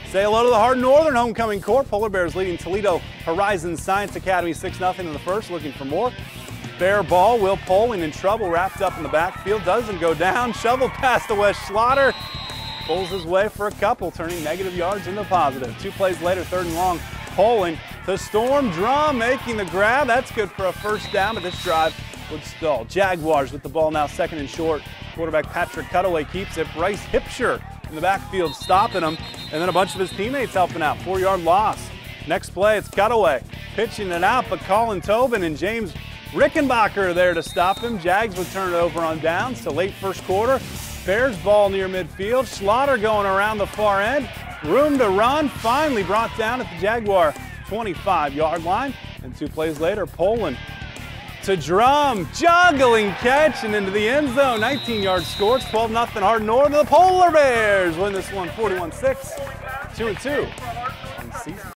Say hello to the Hardin Northern homecoming court. Polar Bears leading Toledo Horizon Science Academy 6-0 in the first, looking for more. Bear ball, Will Poling in trouble, wrapped up in the backfield, doesn't go down. Shovel pass to Wes Schlatter. Pulls his way for a couple, turning negative yards into positive. 2 plays later, 3rd and long. Poling to Storm Drum, making the grab. That's good for a first down, but this drive would stall. Jaguars with the ball now 2nd and short. Quarterback Patrick Cutaway keeps it. Bryce Hipsher in the backfield stopping him, and then a bunch of his teammates helping out. 4-yard loss. Next play, it's Cutaway pitching it out, but Colin Tobin and James Rickenbacker are there to stop him. Jags would turn it over on downs to late first quarter. Bears ball near midfield. Schlatter going around the far end. Room to run, finally brought down at the Jaguar 25-yard line. And 2 plays later, Poland to Drum, juggling catch and into the end zone. 19-yard score. It's 12-0 Hardin Northern. The Polar Bears win this one 41-6, 2-2 in season.